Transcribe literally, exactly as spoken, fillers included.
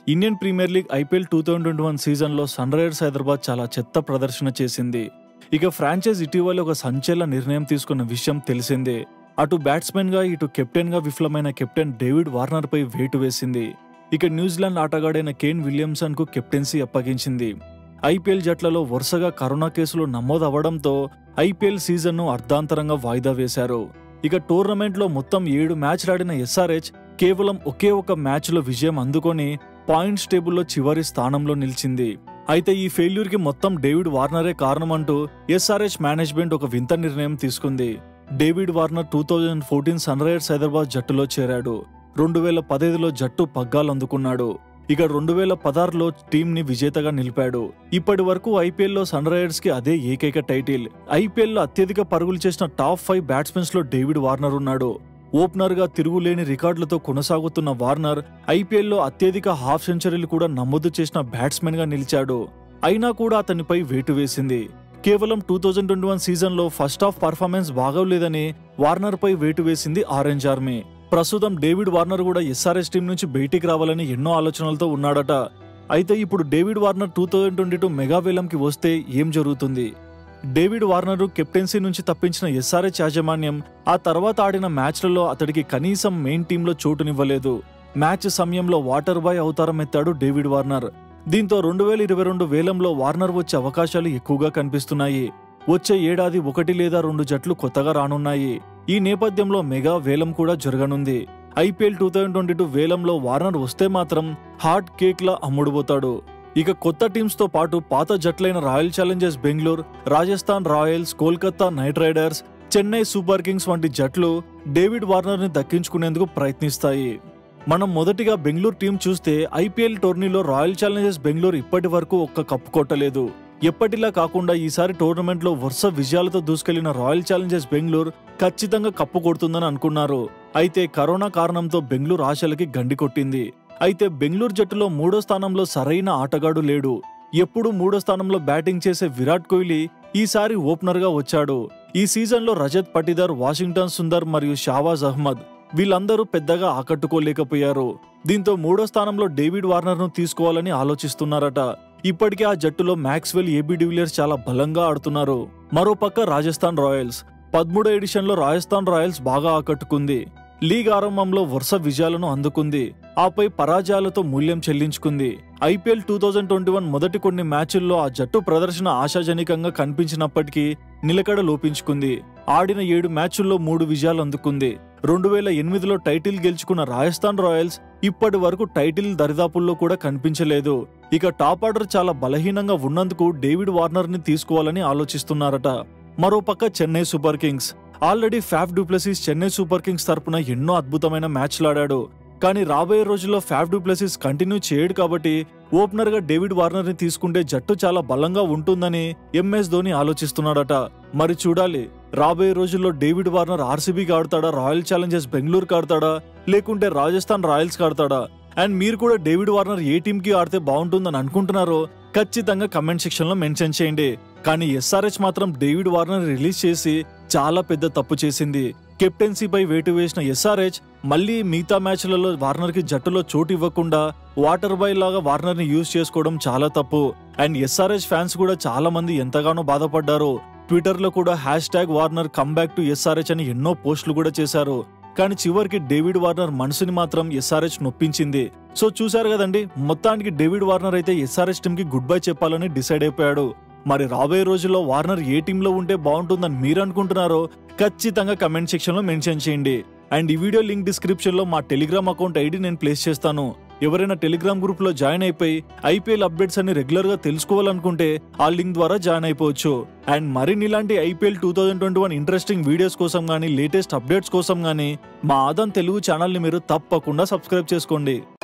Indian Premier League IPL two thousand twenty one సీజన్లో Sunrisers Hyderabad చాలా చెత్త ప్రదర్శన చేసింది. ఇక ఫ్రాంచైజ్ ఇటీవల ఒక సంచలన నిర్ణయం తీసుకున్న విషయం తెలిసిందే. అటు బ్యాట్స్మెన్గా ఇటు కెప్టెన్గా విఫలమైన కెప్టెన్ డేవిడ్ వార్నర్పై వేటు వేసింది. ఇక న్యూజిలాండ్ ఆటగాడైన కేన్ విలియమ్సన్కు కెప్టెన్సీ అప్పగించింది. ఐపీఎల్ జట్లలో వరుసగా కరోనా కేసులు నమోదవడంతో ఐపీఎల్ సీజన్ను అర్ధాంతరంగా వాయిదా వేశారు. ఇక టోర్నమెంట్లో మొత్తం ఏడు మ్యాచ్లాడిన ఎస్ఆర్హెచ్ కేవలం ఒకే ఒక మ్యాచ్లో విజయం అందుకొని పాయింట్స్ టేబుల్లో చివరి స్థానంలో నిలిచింది. అయితే ఈ ఫెయిల్యూర్కి మొత్తం డేవిడ్ వార్నరే కారణమంటూ ఎస్ఆర్హెచ్ మేనేజ్మెంట్ ఒక వింత నిర్ణయం తీసుకుంది. David Warner two thousand fourteen Sunrisers Hyderabad జట్టులో చేరాడు. రెండు వేల పదైదులో జట్టు పగ్గాలు అందుకున్నాడు. ఇక రెండు వేల పదహారులో టీంని విజేతగా నిలిపాడు. ఇప్పటి వరకు ఐపీఎల్లో సన్ రైజర్స్ కి అదే ఏకైక టైటిల్. ఐపీఎల్లో అత్యధిక పరుగులు చేసిన టాప్ ఫైవ్ బ్యాట్స్మెన్స్ లో డేవిడ్ వార్నర్ ఉన్నాడు. ఓపెనర్ గా తిరుగులేని రికార్డులతో కొనసాగుతున్న వార్నర్ ఐపీఎల్లో అత్యధిక హాఫ్ సెంచరీలు కూడా నమోదు చేసిన బ్యాట్స్మెన్ గా నిలిచాడు. అయినా కూడా అతనిపై వేటు వేసింది. కేవలం two thousand twenty one season లో ఫస్ట్ హాఫ్ పర్ఫార్మెన్స్ బాగోలేదని వార్నర్ పై వేటు వేసింది ఆరెంజ్ ఆర్మీ. ప్రస్తుతం డేవిడ్ వార్నర్ కూడా ఎస్ఆర్హెచ్ టీం నుంచి బయటికి రావాలని ఎన్నో ఆలోచనలతో ఉన్నాడట. అయితే ఇప్పుడు David Warner two thousand twenty two mega వేలంకి వస్తే ఏం జరుగుతుంది? డేవిడ్ వార్నర్ కెప్టెన్సీ నుంచి తప్పించిన ఎస్ఆర్హెచ్ యాజమాన్యం ఆ తర్వాత ఆడిన మ్యాచ్లలో అతడికి కనీసం మెయిన్ టీంలో చోటునివ్వలేదు. మ్యాచ్ సమయంలో వాటర్ బాయ్ అవతారం ఎత్తాడు డేవిడ్ వార్నర్. దీంతో రెండు వేల ఇరవై రెండు వేలంలో వార్నర్ వచ్చే అవకాశాలు ఎక్కువగా కనిపిస్తున్నాయి. వచ్చే ఏడాది ఒకటి లేదా రెండు జట్లు కొత్తగా రానున్నాయి. ఈ నేపథ్యంలో మెగా వేలం కూడా జరగనుంది. IPL two thousand twenty two వేలంలో వార్నర్ వస్తే మాత్రం హాట్ కేక్ లా అమ్ముడుపోతాడు. ఇక కొత్త టీమ్స్ తో పాటు పాత జట్లైన Royal Challengers Bengaluru, Rajasthan Royals, Kolkata Knight Riders, Chennai Super Kings వంటి జట్లు డేవిడ్ వార్నర్ ని దక్కించుకునేందుకు ప్రయత్నిస్తాయి. మనం మొదటిగా బెంగళూరు టీం చూస్తే ఐపీఎల్ టోర్నీలో రాయల్ ఛాలెంజర్స్ బెంగళూరు ఇప్పటి వరకు ఒక్క కప్పు కొట్టలేదు. ఎప్పటిలా కాకుండా ఈసారి టోర్నమెంట్ లో వరుస విజయాలతో దూసుకెళ్లిన రాయల్ ఛాలెంజర్స్ బెంగళూరు ఖచ్చితంగా కప్పు కొడుతుందని అనుకున్నారు. అయితే కరోనా కారణంతో బెంగళూరు ఆశలకి గండి కొట్టింది. అయితే బెంగళూరు జట్టులో మూడో స్థానంలో సరైన ఆటగాడు లేడు. ఎప్పుడు మూడో స్థానంలో బ్యాటింగ్ చేసే విరాట్ కోహ్లీ ఈసారి ఓపెనర్ గా వచ్చాడు. ఈ సీజన్ లో రజత్ పటిదార్, వాషింగ్టన్ సుందర్ మరియు షావాజ్ అహ్మద్ వీళ్ళందరూ పెద్దగా ఆకట్టుకోలేకపోయారు. దీంతో మూడో స్థానంలో డేవిడ్ వార్నర్ ను తీసుకోవాలని ఆలోచిస్తున్నారట. ఇప్పటికే ఆ జట్టులో మ్యాక్స్వెల్, ఏబీ డివిలియర్స్ చాలా బలంగా ఆడుతున్నారు. మరోపక్క రాజస్థాన్ రాయల్స్ పదమూడో ఎడిషన్ లో రాజస్థాన్ రాయల్స్ బాగా ఆకట్టుకుంది. లీగ్ ఆరంభంలో వరుస విజయాలను అందుకుంది. ఆపై పరాజయాలతో మూల్యం చెల్లించుకుంది. IPL two thousand twenty one మొదటి కొన్ని మ్యాచ్ల్లో ఆ జట్టు ప్రదర్శన ఆశాజనకంగా కనిపించినప్పటికీ నిలకడ లోపించుకుంది. ఆడిన ఏడు మ్యాచ్ల్లో మూడు విజయాలు అందుకుంది. రెండు వేల ఎనిమిదిలో టైటిల్ గెలుచుకున్న రాజస్థాన్ రాయల్స్ ఇప్పటి వరకు టైటిల్ దరిదాపుల్లో కూడా కనిపించలేదు. ఇక టాప్ ఆర్డర్ చాలా బలహీనంగా ఉన్నందుకు డేవిడ్ వార్నర్ ని తీసుకోవాలని ఆలోచిస్తున్నారట. మరోపక్క Chennai Super Kings already Faf du Plessis Chennai Super Kings తరపున ఎన్నో అద్భుతమైన మ్యాచ్లాడాడు. కానీ రాబోయే రోజుల్లో ఫాఫ్ డూప్లెసిస్ కంటిన్యూ చేయడు కాబట్టి ఓపెనర్ గా డేవిడ్ వార్నర్ ని తీసుకుంటే జట్టు చాలా బలంగా ఉంటుందని ఎంఎస్ ధోని ఆలోచిస్తున్నాడట. మరి చూడాలి, రాబోయే రోజుల్లో డేవిడ్ వార్నర్ ఆర్సీబీకి ఆడతాడా, రాయల్ ఛాలెంజర్స్ బెంగళూరుకి ఆడతాడా, లేకుంటే రాజస్థాన్ రాయల్స్కి ఆడతాడా? అండ్ మీరు కూడా డేవిడ్ వార్నర్ ఏ టీమ్ కి ఆడితే బాగుంటుందని అనుకుంటున్నారో ఖచ్చితంగా కమెంట్ సెక్షన్ లో మెన్షన్ చేయండి. కానీ ఎస్ఆర్హెచ్ మాత్రం డేవిడ్ వార్నర్ రిలీజ్ చేసి చాలా పెద్ద తప్పు చేసింది. కెప్టెన్సీపై వేటు వేసిన ఎస్ఆర్హెచ్ మళ్లీ మిగతా మ్యాచ్లలో వార్నర్ కి జట్టులో చోటు ఇవ్వకుండా వాటర్ బాయ్ లాగా వార్నర్ ని యూజ్ చేసుకోవడం చాలా తప్పు. అండ్ ఎస్ఆర్హెచ్ ఫ్యాన్స్ కూడా చాలా మంది ఎంతగానో బాధపడ్డారు. ట్విట్టర్ లో కూడా hashtag Warner come back to SRH అని ఎన్నో పోస్టులు కూడా చేశారు. కానీ చివరికి డేవిడ్ వార్నర్ మనసుని మాత్రం ఎస్ఆర్హెచ్ నొప్పించింది. సో చూశారు కదండి, మొత్తానికి డేవిడ్ వార్నర్ అయితే ఎస్ఆర్హెచ్ టీమ్ కి గుడ్ బై చెప్పాలని డిసైడ్ అయిపోయాడు. మరి రాబోయే రోజుల్లో వార్నర్ ఏ టీంలో ఉంటే బాగుంటుందని మీరు అనుకుంటున్నారో ఖచ్చితంగా కమెంట్ సెక్షన్ లో మెన్షన్ చేయండి. అండ్ ఈ వీడియో లింక్ డిస్క్రిప్షన్ లో మా టెలిగ్రామ్ అకౌంట్ ఐడి నేను ప్లేస్ చేస్తాను. ఎవరైనా టెలిగ్రామ్ గ్రూప్ లో జాయిన్ అయిపోయి ఐపీఎల్ అప్డేట్స్ అన్ని రెగ్యులర్ గా తెలుసుకోవాలనుకుంటే ఆ లింక్ ద్వారా జాయిన్ అయిపోవచ్చు. అండ్ మరిన్ని ఇలాంటి IPL two thousand twenty one interesting videos కోసం గానీ, లేటెస్ట్ అప్డేట్స్ కోసం గానీ మా ఆదాన్ తెలుగు ఛానల్ ని మీరు తప్పకుండా సబ్స్క్రైబ్ చేసుకోండి.